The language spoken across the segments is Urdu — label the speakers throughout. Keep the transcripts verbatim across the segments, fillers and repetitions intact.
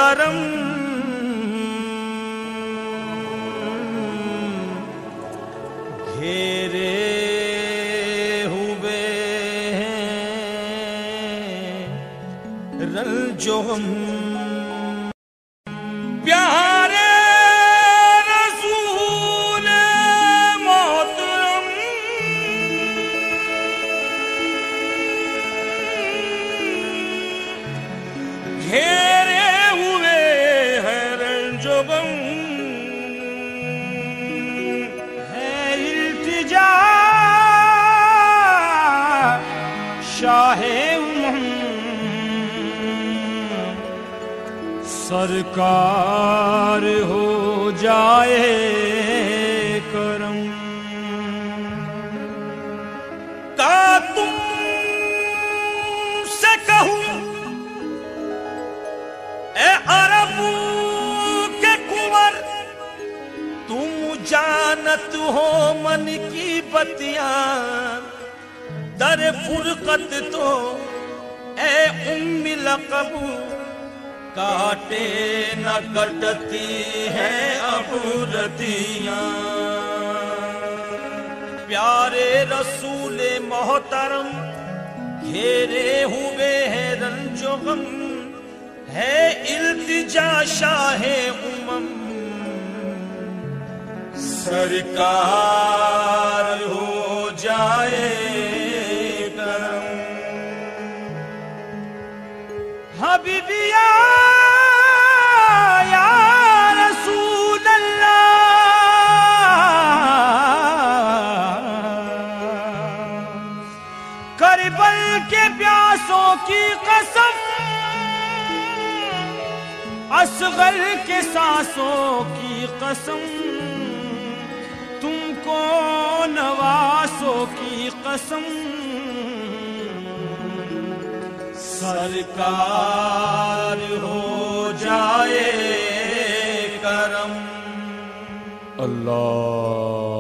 Speaker 1: محترم گھیرے ہوئے ہیں رنج و غم پیارے رسول محترم گھیرے ہوئے ہیں رنج و غم شاہ امم سرکار ہو جائے کرم کا تم سے کہوں اے عرب کے کنور تم جانت ہو من کی بتیاں در فرقت تو اے ام لقب کاٹے نہ کٹتی ہیں اب رتیاں پیارے رسول محترم گھیرے ہوئے ہیں رنج و غم ہے التجا شاہ امم سرکار ہو جائے حبیبی یا رسول اللہ کربل کے پیاسوں کی قسم اصغر کے سانسوں کی قسم تم کو نواسوں کی قسم سرکار ہو جائے کرم اللہ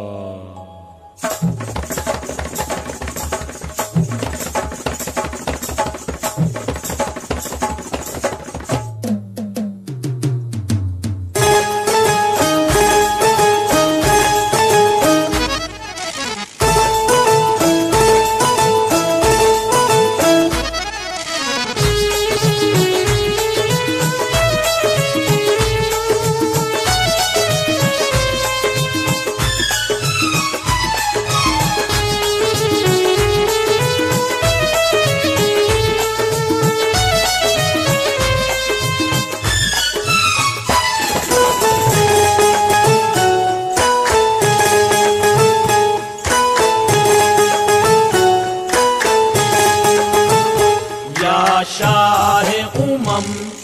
Speaker 1: شاہ امم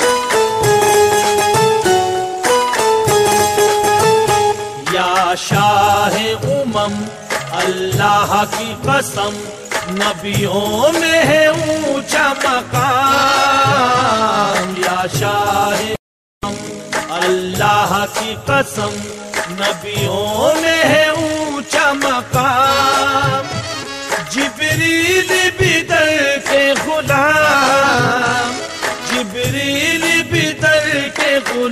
Speaker 1: یا شاہ امم اللہ کی قسم نبیوں میں ہے اونچا مقام یا شاہ امم اللہ کی قسم نبیوں میں ہے اونچا مقام جبریل بھی در کے غلام جبریل بھی در کے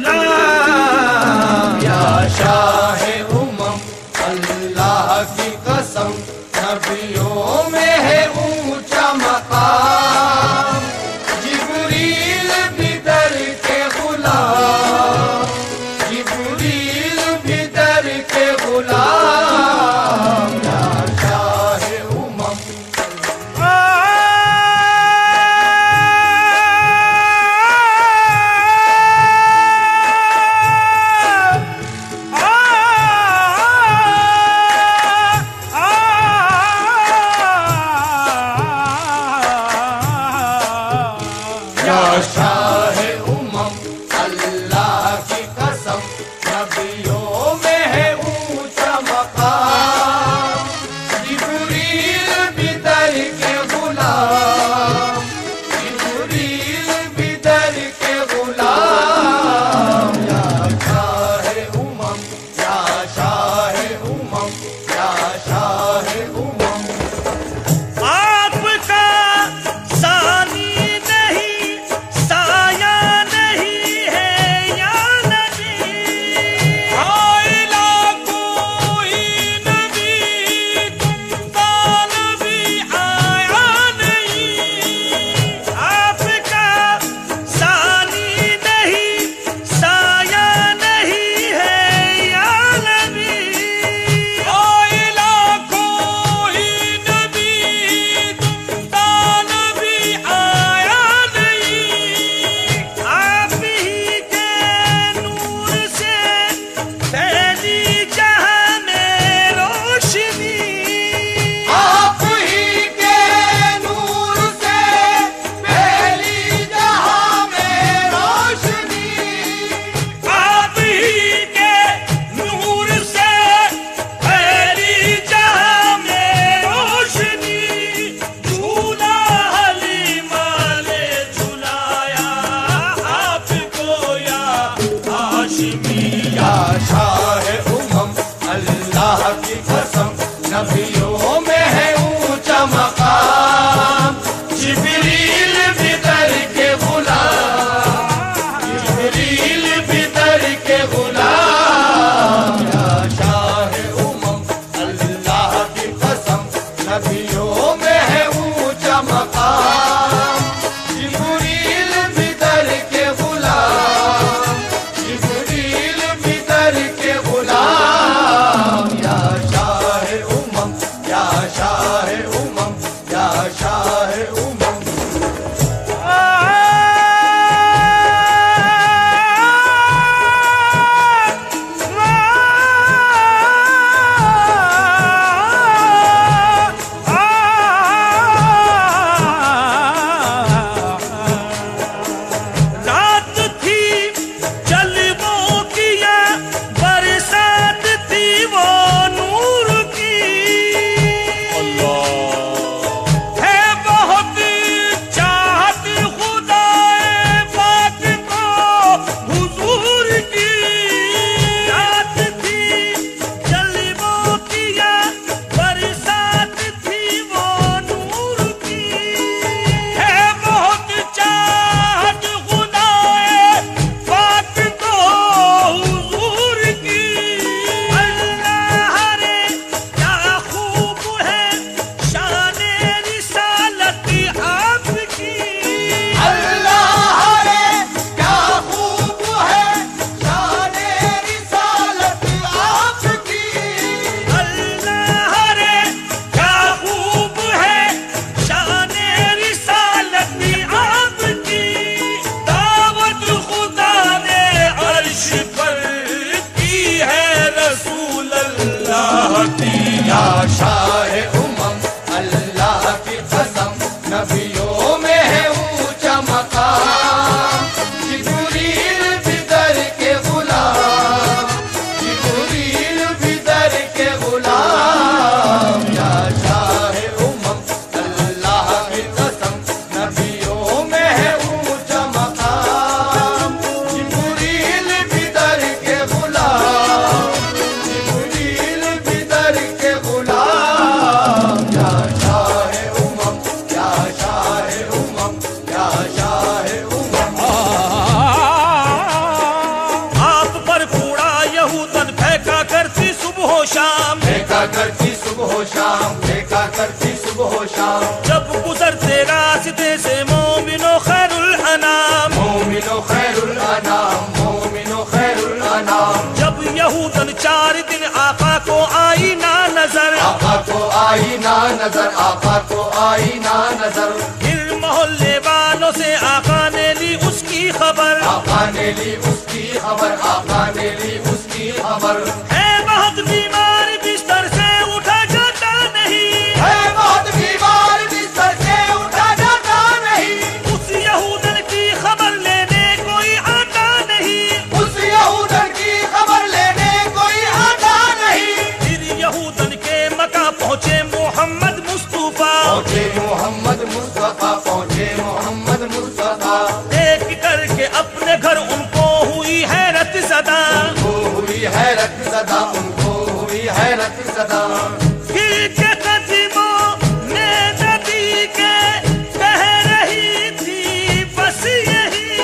Speaker 1: غلام
Speaker 2: یا شاہ امم اللہ کی قسم نبیوں میں ہے اونچا مقام جبریل بھی در کے غلام جبریل بھی در کے غلام یا شاہ امم شاہ امم اللہ کی قسم نبیوں میں ہے اونچا مقام جبریل بھی در کے غلام جبریل بھی در کے غلام یا شاہ امم یا شاہ امم یا شاہ امم
Speaker 1: آپ کا ثانی نہیں سایہ نہیں رسول اللہ کی
Speaker 2: یا شاہ امم اللہ کی قسم نبیوں میں ہے اونچا مقام جبریل بھی در کے غلام جبریل بھی در کے غلام یا شاہ امم اللہ کی قسم نبیوں میں ہے اونچا مقام جبریل بھی در کے غلام جبریل بھی در کے غلام یا شاہ امم یا شاہ امم یا شاہ امم
Speaker 1: آپ پر کوڑا یہودن پھینکا کرتی صبح و شام
Speaker 2: پھینکا کرتی صبح و شام پھینکا کرتی صبح و شام
Speaker 1: جب گزرتے راستے سے مومن و خیر الانام
Speaker 2: مومن و خیر الانام مومن و خیر الانام
Speaker 1: جب یہودن چار دن آقا کو آئی نہ نظر
Speaker 2: آقا کو آئی نہ نظر آقا کو آئی نہ نظر
Speaker 1: پھر محلے والوں سے آقا نے لی اس کی خبر
Speaker 2: آقا نے لی اس کی خبر آقا نے لی اس کی خبر
Speaker 1: ہے بہت بیمار بستر سے اٹھا جاتا نہیں
Speaker 2: ہے بہت بیمار بستر سے اٹھا جاتا نہیں
Speaker 1: اس یہودن کی خبر لینے کوئی آتا نہیں
Speaker 2: اس یہودن کی خبر لینے کوئی آتا نہیں
Speaker 1: پھر یہودن کے مکہ پہنچے محمد مصطفیٰ
Speaker 2: پہنچے محمد مصطفیٰ پہنچے محمد مصطفیٰ
Speaker 1: دیکھ کر کے اپنے گھر ان کو ہوئی حیرت زدہ
Speaker 2: ان کو ہوئی حیرت زدہ ان کو ہوئی حیرت زدہ
Speaker 1: گر کے قدموں میں نبی کے کہہ رہی تھی بس یہی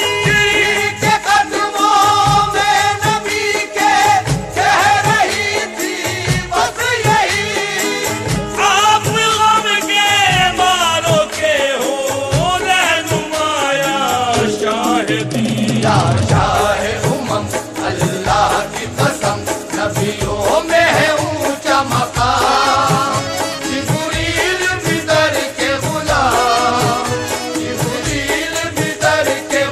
Speaker 2: کے قدموں میں نبی کے کہہ رہی تھی بس یہی
Speaker 1: آپ غم کے ماروں کے ہو رہنمایا شاہدی
Speaker 2: یا شاہ امم اللہ کی قسم نبیوں میں ہے اونچا مقام جبریل بھی در کے غلام جبریل بھی در کے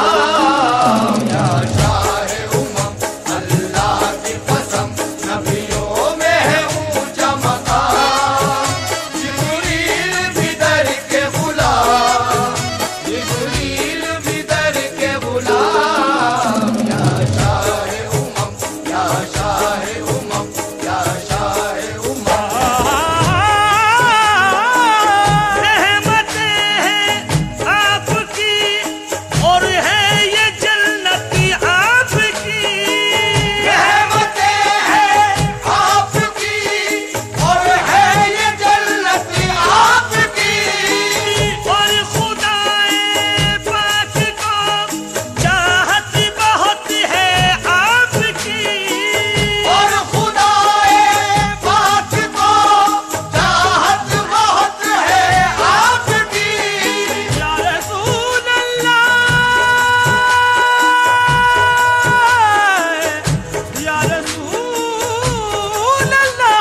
Speaker 2: غلام یا شاہ امم اللہ کی قسم نبیوں میں ہے اونچا مقام جبریل بھی در کے غلام جبریل بھی در کے غلام یا شاہ امم یا شاہ امم یا شاہ امم
Speaker 1: رحمتیں ہیں آپ کی اور ہے یہ جنت آپ کی
Speaker 2: رحمتیں ہیں آپ کی اور ہے یہ جنت آپ کی
Speaker 1: اور خدائے پاک کو چاہت بہت ہے آپ کی
Speaker 2: اور خدائے پاک کو چاہت بہت ہے آپ کی
Speaker 1: یا رسول اللہ یا رسول اللہ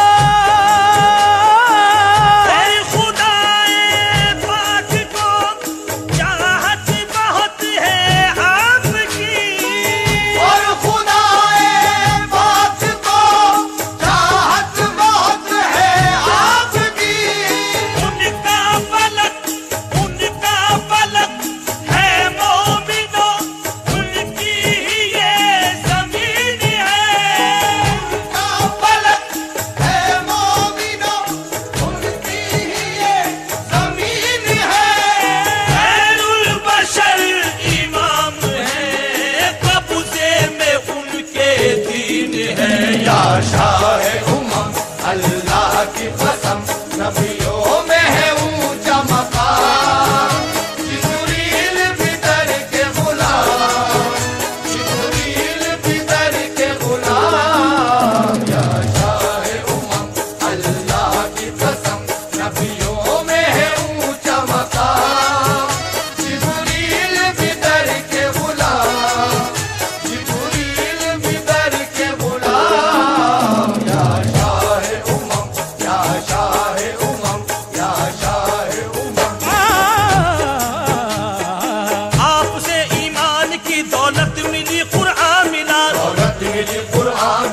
Speaker 1: اے خدائے پاک کو چاہت بہت ہے آپ کی
Speaker 2: اور خدائے پاک کو چاہت بہت ہے آپ کی
Speaker 1: ان کا فلک ان کا فلک ہے مومنوں ان کی ہی یہ زمین ہے
Speaker 2: کا فلک ہے مومنوں ان کی ہی یہ زمین ہے
Speaker 1: خیر البشر امام ہے قبضے میں ان کے دین ہے
Speaker 2: یا شاہ امم اللہ کی قسم نبیوں میں ہے اونچا مقام جبریل بھی در کے غلام جبریل بھی در کے غلام یا شاہ امم اللہ کی قسم نبیوں میں ہے اونچا مقام جبریل بھی در کے غلام جبریل بھی در کے غلام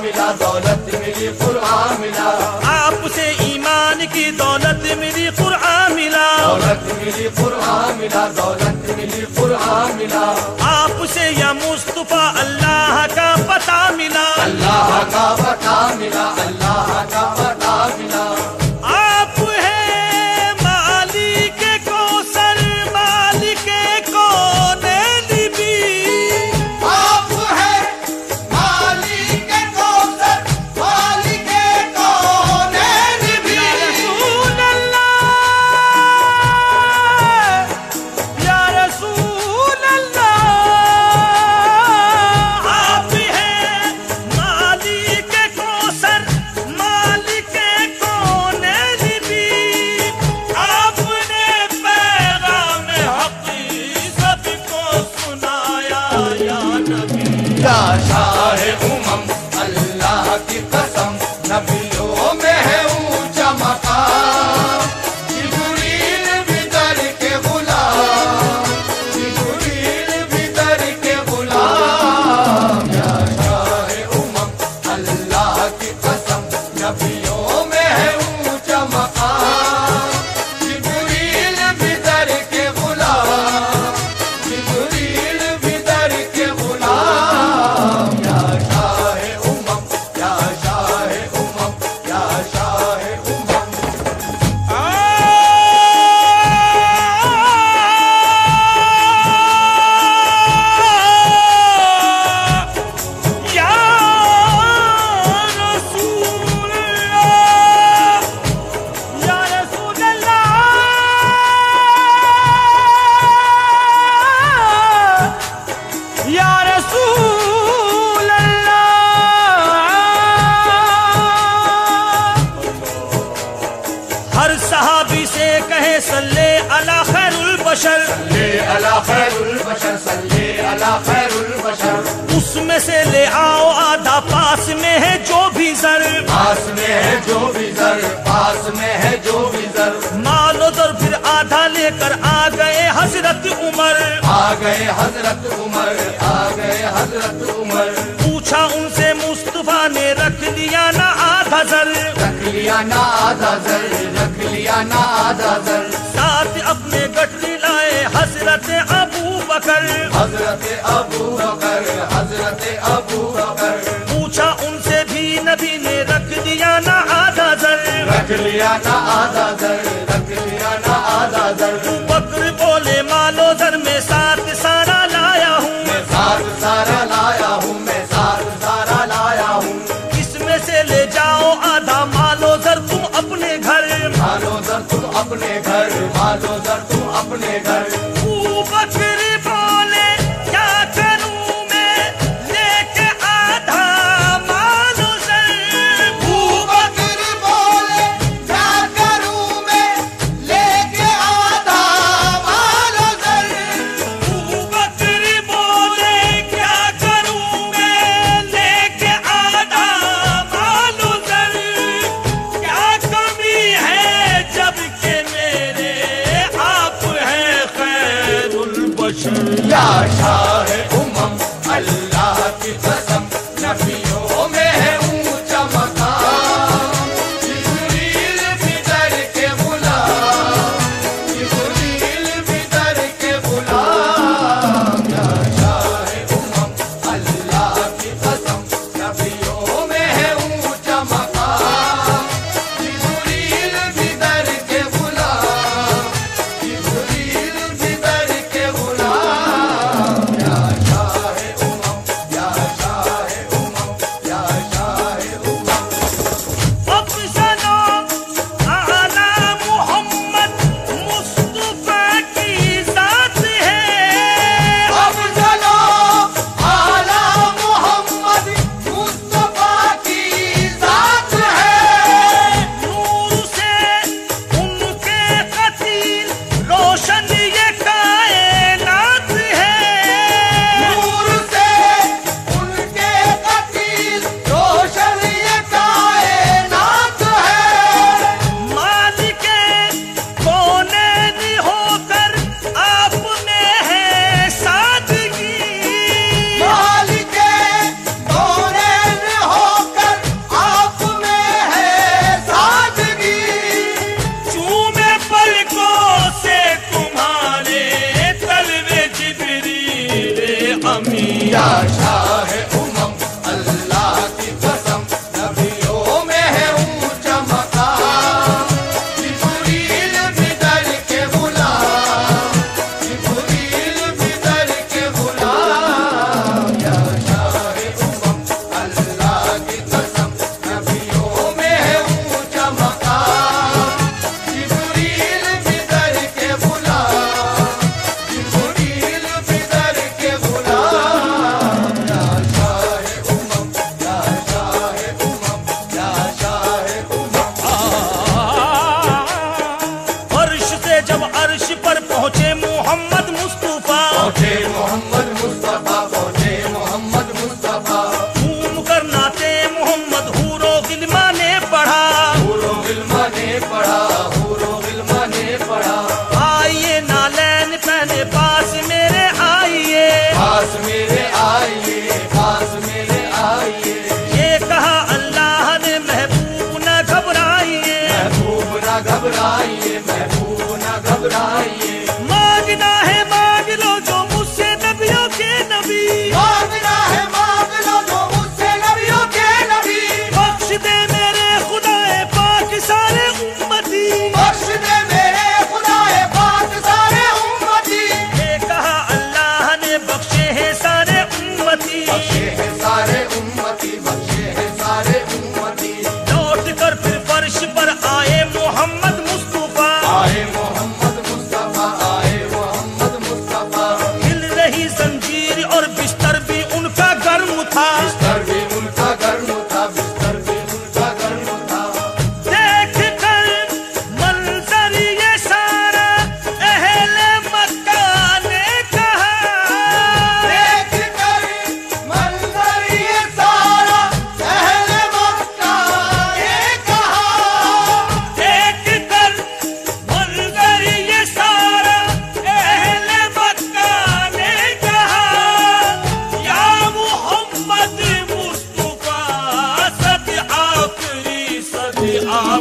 Speaker 2: ملا دولت ملی قرآن ملا
Speaker 1: آپ سے ایمان کی دولت ملی قرآن ملا
Speaker 2: دولت ملی قرآن ملا دولت ملی قرآن ملا
Speaker 1: آپ سے یا مصطفیٰ اللہ کا پتہ ملا
Speaker 2: اللہ کا پتہ ملا اللہ کا پتہ ملا
Speaker 1: آپ ہے مالک کوثر مالک کونین بھی
Speaker 2: آپ ہے مالک کوثر مالک کونین بھی
Speaker 1: یا رسول اللہ یا رسول اللہ آپ ہے مالک کوثر مالک کونین بھی آپ نے پیغام حق سب کو سنایا یا نبی
Speaker 2: یا شاہ امم اللہ کی قسم نبیوں میں ہے اونچا مقام جبریل بھی در کے غلام جبریل بھی در کے غلام یا شاہ امم اللہ کی قسم نبیوں میں ہے اونچا مقام جبریل بھی در کے غلام جبریل بھی در کے غلام یا شاہ امم یا شاہ امم یا شاہ امم
Speaker 1: یا رسول اللہ یا رسول اللہ یا رسول اللہ ہر صحابی سے کہے صلی علی خیر البشر
Speaker 2: صلی علی خیر البشر صلی علی خیر البشر
Speaker 1: اس میں سے لے آؤ آدھا پاس میں ہے جو بھی زر
Speaker 2: پاس میں ہے جو بھی زر پاس میں ہے جو بھی زر
Speaker 1: مال و در پھر آدھا لے کر آ گئے حضرت عمر
Speaker 2: آ گئے حضرت عمر آ گئے حضرت عمر
Speaker 1: پوچھا ان سے مصطفیٰ نے رکھ لیا نہ آدھا زر
Speaker 2: رکھ لیا نہ آدھا زر رکھ لیا نہ آدھا زر
Speaker 1: ساتھ اپنے گٹری لائے حضرت ابو بکر
Speaker 2: حضرت ابو بکر حضرت ابو بکر
Speaker 1: پوچھا ان سے بھی نبی نے رکھ لیا نہ آدھا زر
Speaker 2: رکھ لیا نہ آدھا زر رکھ لیا نہ آدھا زر
Speaker 1: بکر بولے مالو زر میں ساتھ سارا لایا ہوں
Speaker 2: میں ساتھ سارا لایا ہوں میں ساتھ سارا لایا ہوں
Speaker 1: اس میں سے لے جاؤ آدھا مالو زر تم اپنے گھر
Speaker 2: مالو زر تم اپنے گھر مالو زر تم اپنے گھر
Speaker 1: ابو بکر بولے کیا کروں میں لے کے آدھا مالو زر
Speaker 2: ابو بکر بولے کیا کروں میں لے کے آدھا مالو زر
Speaker 1: ابو بکر بولے کیا کروں میں لے کے آدھا مالو زر کیا کمی ہے جب کہ میرے آپ ہیں خیر البشر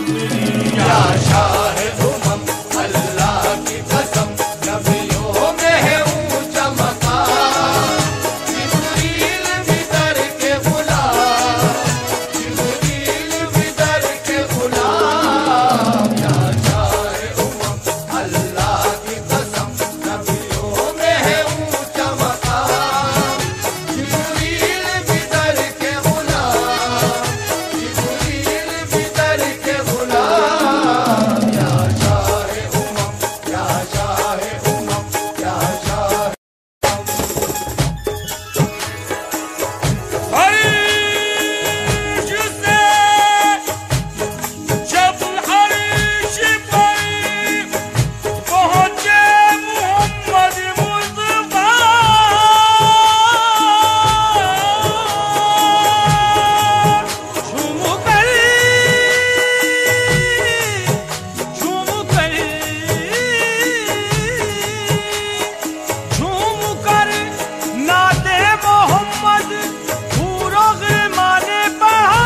Speaker 2: या शाह उमम अल्लाह की कसम नबियों में है ऊंचा मकाम जिब्रील भी दर के गुलाम जिब्रील भी दर के गुलाम या शाह उमम अल्लाह की कसम नबियों में है ऊंचा मकाम जिब्रील भी दर के गुलाम जिब्रील भी दर के गुलाम या शाह उमम या शाह उमम या शाह
Speaker 1: अर्श से जब अर्श पर पहुंचे मोहम्मद मुस्तफा झूम कर झूम कर झूम कर नाते मोहम्मद पूरो गिरमाने पढ़ा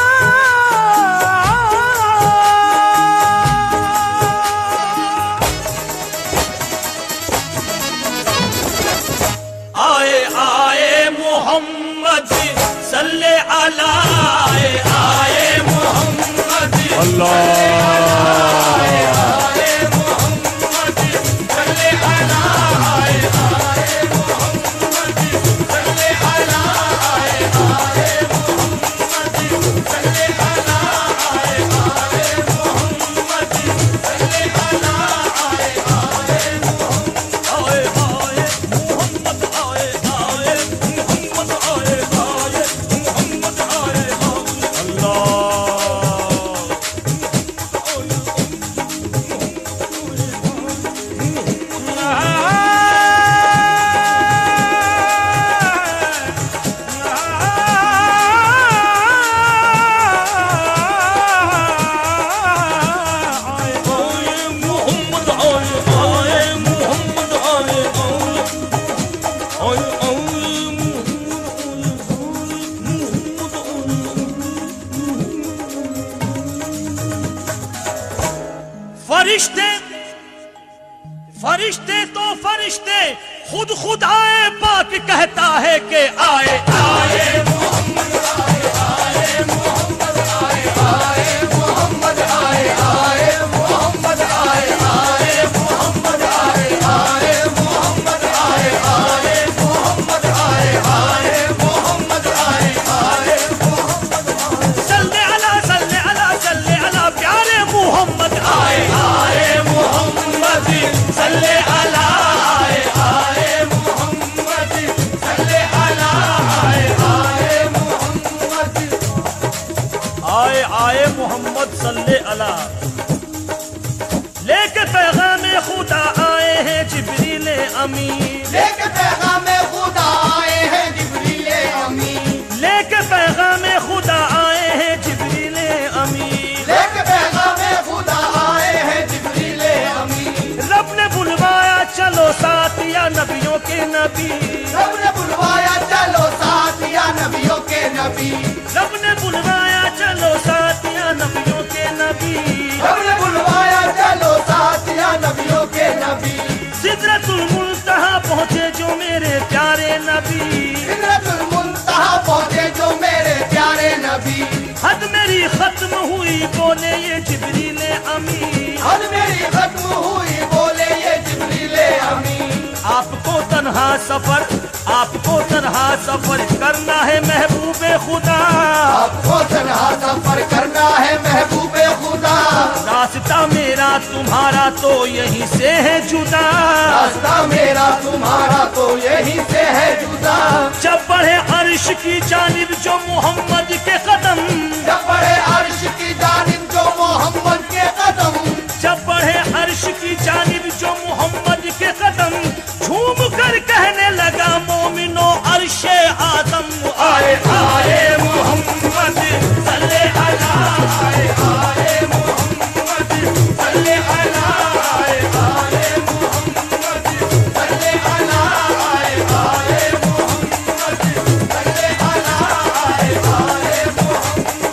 Speaker 1: आए आए मोहम्मद सल्ले अला आए आए मोहम्मद अल्लाह आए मोहम्मद सल्ले अला आए आए मोहम्मद सल्ले अला आए आए मोहम्मद सल्ले अला आए आए मोहम्मद सल्ले अला आए आए मोहम्मद आए आए मोहम्मद आए आए मोहम्मद आए आए मोहम्मद आए अल्लाह फरिश्ते फरिश्ते तो फरिश्ते खुद खुद आए पाक कहता है कि आए आए
Speaker 2: मोहम्मद आए आए मोहम्मद आए आए मोहम्मद आए आए मोहम्मद आए आए मोहम्मद आए आए मोहम्मद आए आए मोहम्मद आए आए मोहम्मद आए आए मोहम्मद
Speaker 1: सल्ले अला सल्ले अला सल्ले अला प्यारे मोहम्मद आए आए मोहम्मद सल्ले अला आए आए
Speaker 2: मोहम्मद सल्ले अला आए आए मोहम्मद
Speaker 1: आए आए मोहम्मद सल्ले अला लेके पैगाम खुदा आए हैं जिब्रील अमीन
Speaker 2: लेके पैगाम खुदा आए हैं जिब्रील अमीन
Speaker 1: लेके पैगाम खुदा आए हैं जिब्रील अमीन
Speaker 2: लेके पैगाम खुदा आए हैं जिब्रील अमीन
Speaker 1: रब ने बुलवाया चलो साथ या नबियों के नबी
Speaker 2: रब ने बुलवाया चलो साथ या नबियों के नबी
Speaker 1: रब ने बुलवाया चलो साथ या नबियों के नबी
Speaker 2: रब ने बुलवाया चलो साथ या नबियों के नबी
Speaker 1: सिदरतुल मुंतहा पहुंचे जो मेरे प्यारे नबी
Speaker 2: सिदरतुल मुंतहा पहुंचे जो मेरे प्यारे नबी
Speaker 1: हद मेरी खत्म हुई बोले ये जिब्रील अमीन
Speaker 2: हद मेरी खत्म हुई बोले ये जिब्रील अमीन
Speaker 1: आपको तन्हा सफर आपको तन्हा सफर करना है महबूबे खुदा
Speaker 2: आपको तन्हा सफर करना है महबूबे खुदा
Speaker 1: रास्ता मेरा तुम्हारा तो यहीं से है जुदा
Speaker 2: रास्ता मेरा तुम्हारा तो यहीं से है जुदा
Speaker 1: जब बढ़े अर्श की जानिब जो मोहम्मद के कदम
Speaker 2: जब बढ़े अर्श की जानिब जो मोहम्मद के कदम
Speaker 1: जब बढ़े अर्श की जानिब जो मोहम्मद के कदम झूम कर कहने लगा मोमिनो अर्शे आदम आए आए मोहम्मद सल्ले अला आए आए मोहम्मद सल्ले अला आए आए मोहम्मद
Speaker 2: सल्ले अला आए आए मोहम्मद सल्ले अला आए आए मोहम्मद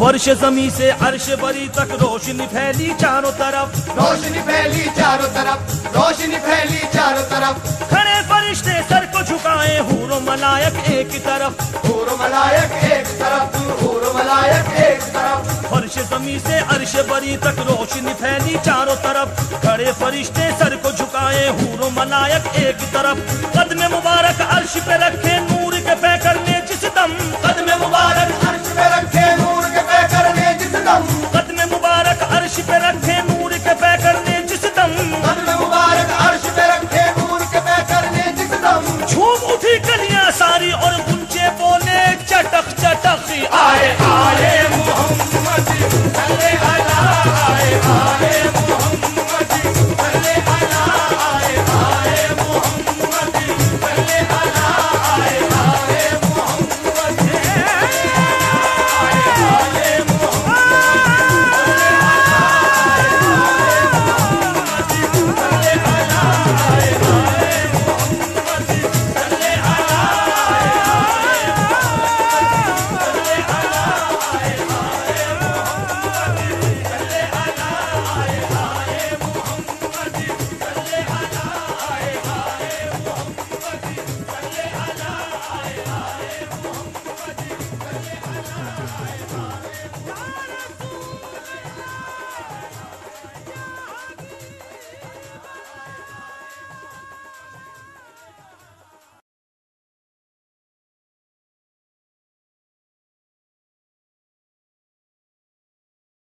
Speaker 1: فرش زمیں سے عرش بری تک روشنی پھیلی چاروں طرف
Speaker 2: روشنی پھیلی چاروں طرف روشنی پھیلی چاروں طرف
Speaker 1: کھڑے فرشتے سر کو جھکائے حور و ملائک ایک طرف
Speaker 2: حور و ملائک ایک طرف حور و ملائک ایک طرف
Speaker 1: فرش زمیں سے عرش بری تک روشنی پھیلی چاروں طرف کھڑے فرشتے سر کو جھکائے حور و ملائک ایک طرف قدم مبارک عرش پہ رکھے نور